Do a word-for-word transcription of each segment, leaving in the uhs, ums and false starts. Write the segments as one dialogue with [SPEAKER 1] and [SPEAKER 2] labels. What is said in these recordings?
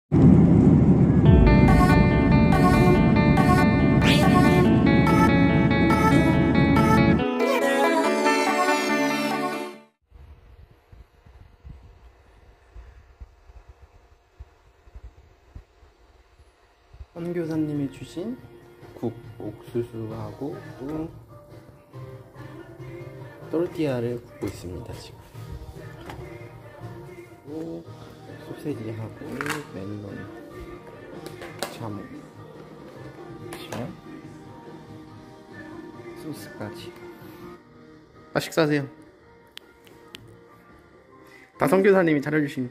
[SPEAKER 1] 선교사님이 주신 국, 옥수수하고 또 또르띠아를 굽고 있습니다. 지금 또 소세지하고 멜론, 자무, 소스까지. 아, 식사하세요. 다 선교사님이 차려주신 거.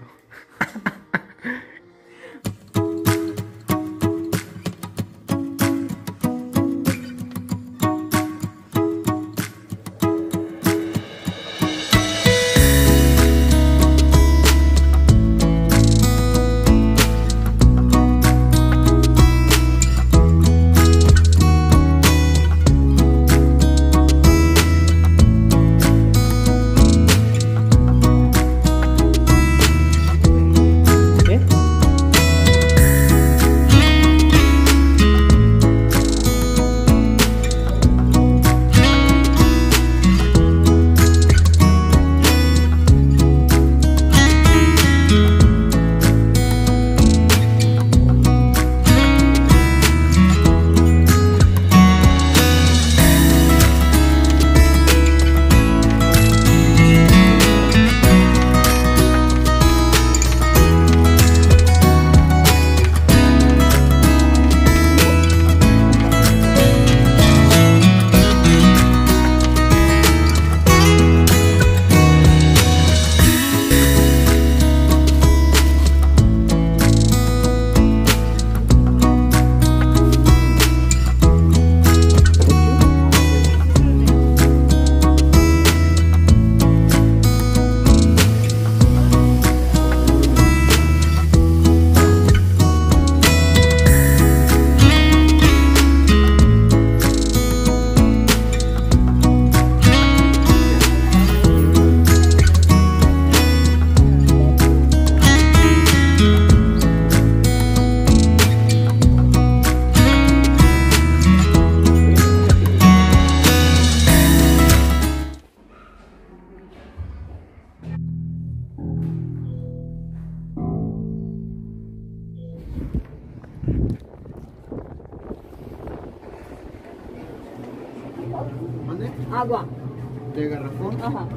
[SPEAKER 2] Agua.
[SPEAKER 1] ¿De garrafón?
[SPEAKER 2] Ajá.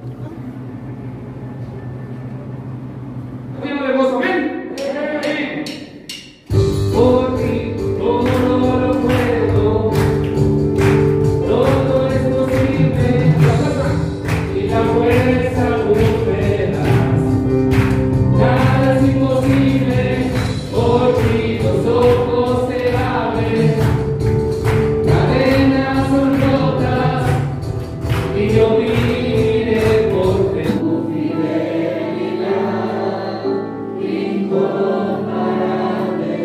[SPEAKER 3] Amén. Por ti todo lo puedo, todo es posible, y la fuerza tú me das. Nada es imposible, por ti los ojos se abren, cadenas son rotas, y yo viviré por tu fidelidad incomparable.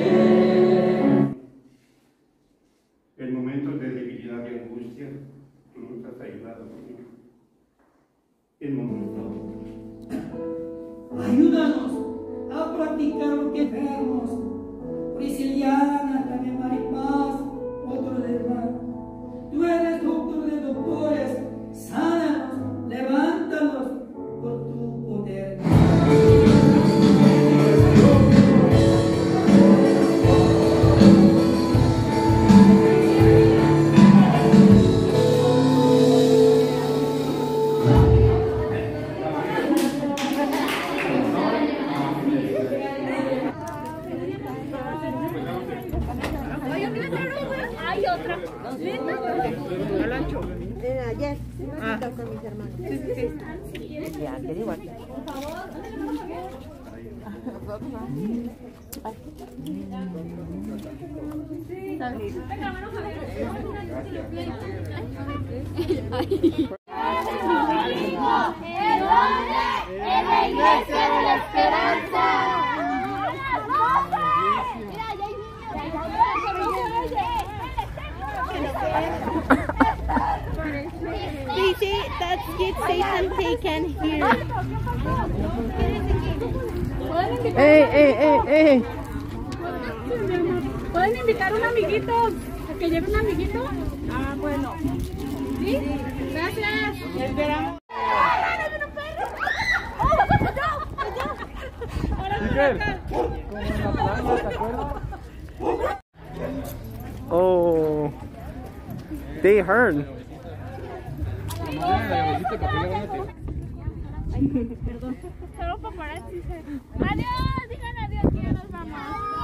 [SPEAKER 4] En momentos de debilidad y angustia, tú nos has ayudado, Señor. En momentos.
[SPEAKER 5] Ayúdanos a practicar lo que vemos. Prisciliana, también Maripaz, otro demás. Tú eres doctor de doctores, sánanos, levántanos por tu poder.
[SPEAKER 2] Hay otra.
[SPEAKER 6] Al ancho.
[SPEAKER 7] Eh, ayer,
[SPEAKER 6] Ah.
[SPEAKER 7] con mis hermanos.
[SPEAKER 6] Sí, sí, sí.
[SPEAKER 7] Ya, que igual.
[SPEAKER 2] En la iglesia de la esperanza.
[SPEAKER 7] They say that's get Satan taken here.
[SPEAKER 6] Hey, hey, hey, hey. invitar a un amiguito. ¿A que lleve un amiguito? Ah, bueno. ¿Sí? Gracias. Esperamos.
[SPEAKER 1] Oh, they heard.
[SPEAKER 6] Solo paparazzi. Adiós, digan adiós, que ya nos vamos.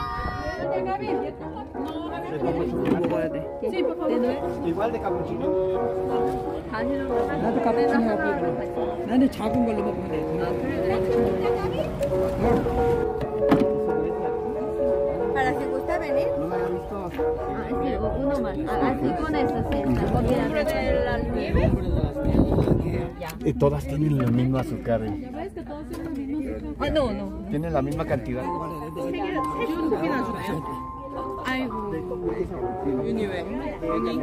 [SPEAKER 6] Sí, por favor.
[SPEAKER 1] Igual de capuchino.
[SPEAKER 5] 나도 카푸치노 하고. 나는 작은 걸로 먹으면 돼.
[SPEAKER 7] ¿Para si gusta venir?
[SPEAKER 1] No me había visto.
[SPEAKER 7] Ah, sí, uno más. Ah, sí, con eso, sí. ¿Nombre de la nieve?
[SPEAKER 1] Y todas tienen la misma azúcar.
[SPEAKER 7] Ah, no, no.
[SPEAKER 1] Tienen la misma cantidad.
[SPEAKER 7] 아이고. 윤이 왜? 윤이?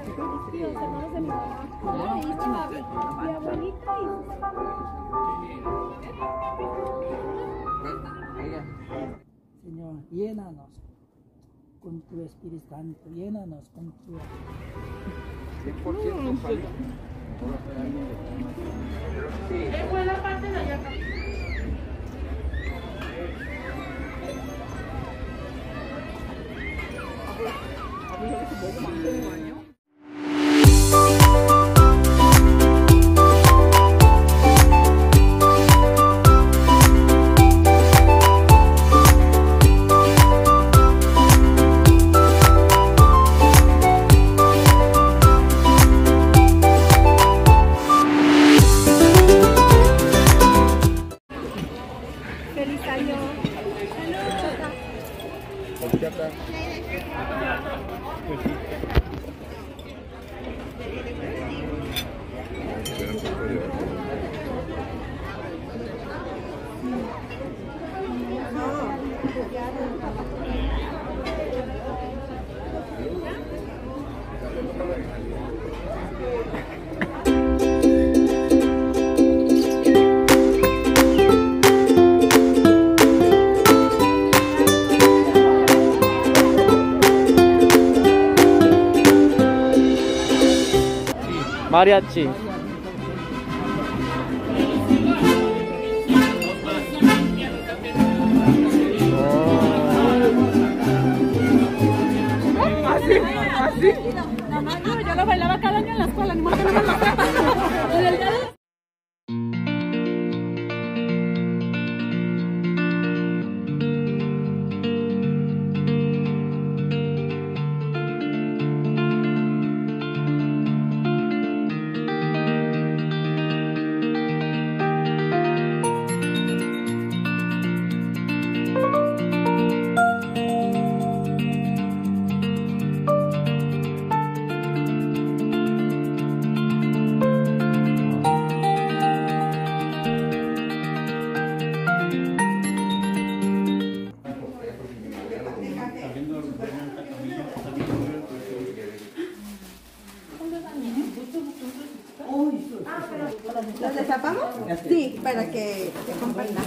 [SPEAKER 5] Señor, llénanos con tu Espíritu Santo, llénanos con tu...
[SPEAKER 6] Fue la parte de allá.
[SPEAKER 7] Feliz año.
[SPEAKER 1] 마리아치.
[SPEAKER 6] ¿Así? ¿Así? No, yo lo bailaba cada año en la escuela, ni modo que no me lo sepa. En el día de...
[SPEAKER 7] ¿Los destapamos? Sí, para que se compartan.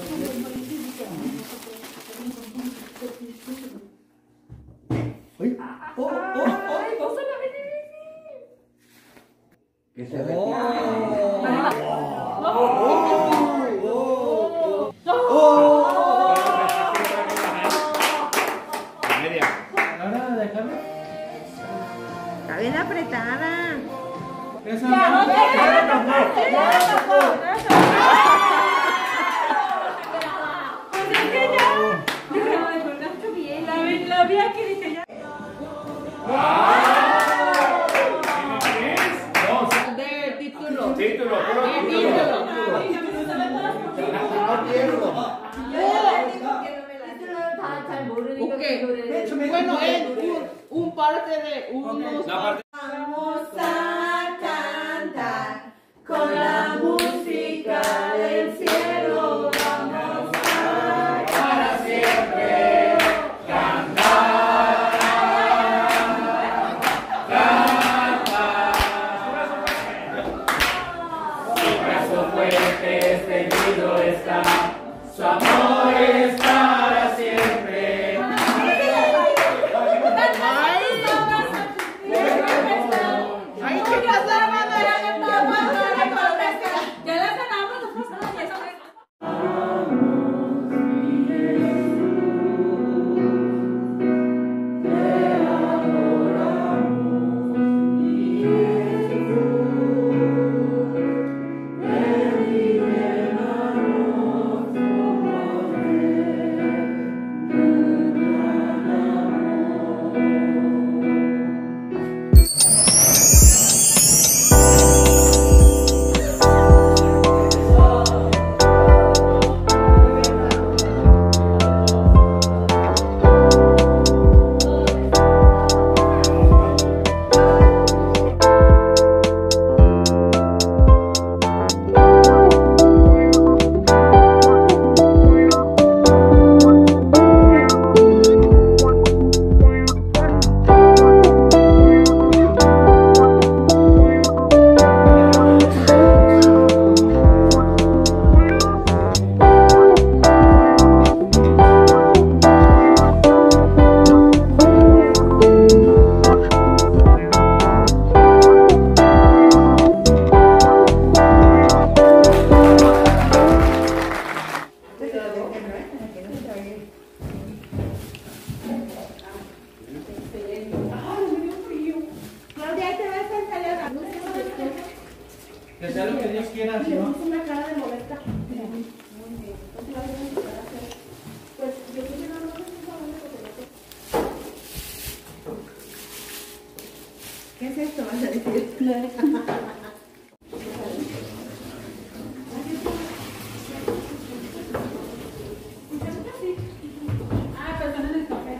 [SPEAKER 5] 어? 어? 어?
[SPEAKER 3] Que se retire.
[SPEAKER 7] Está bien apretada.
[SPEAKER 6] La vi aquí y dije ya.
[SPEAKER 3] De título. Título, puro título.
[SPEAKER 6] Bueno, es un, un parte de unos...
[SPEAKER 7] Vamos a cantar con la música del cielo. Vamos a para siempre cantar. Cantar. Su brazo fuerte extendido está, su amor es para siempre.
[SPEAKER 5] quieras,
[SPEAKER 6] Le
[SPEAKER 5] ¿no?
[SPEAKER 6] puso una cara de molesta. Muy bien. Entonces la voy a empezar a hacer. Pues yo creo que no, no sé si saben lo que ¿qué es esto? Vas a decir. Ah, pero también el café.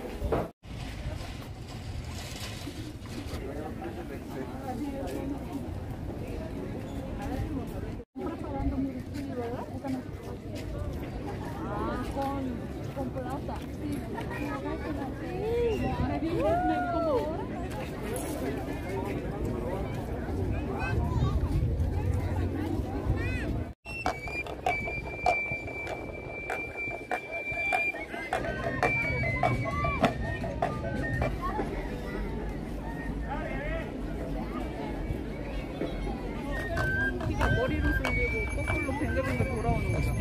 [SPEAKER 8] 머리를 돌리고 거꾸로 뱅글뱅글 돌아오는 거죠.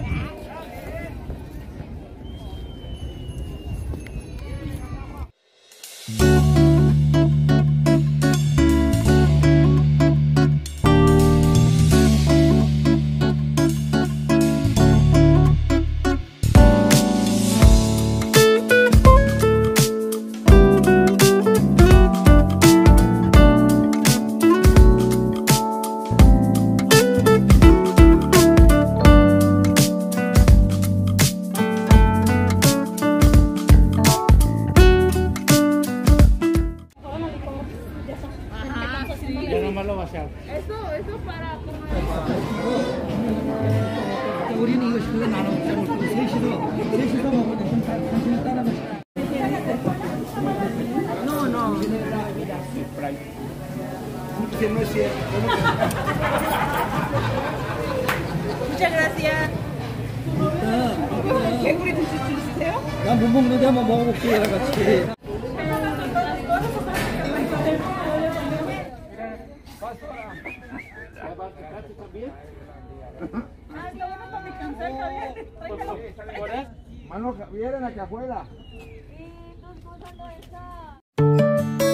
[SPEAKER 5] Ya nomás lo vaciado.
[SPEAKER 6] Eso, eso para comer.
[SPEAKER 5] 우리는 이거 식으로 나눠 먹자. 먹고 셋이서 셋이서 먹으면 좀 다- 당신이 따라 마시라.
[SPEAKER 6] No, no.
[SPEAKER 1] Que no es cierto.
[SPEAKER 6] Muchas gracias. 개구리 드실 수 있으세요?
[SPEAKER 5] 난 못 먹는데 한번 먹어볼게 같이.
[SPEAKER 1] Mano, vienen aquí afuera.
[SPEAKER 7] Y tu esposa no está.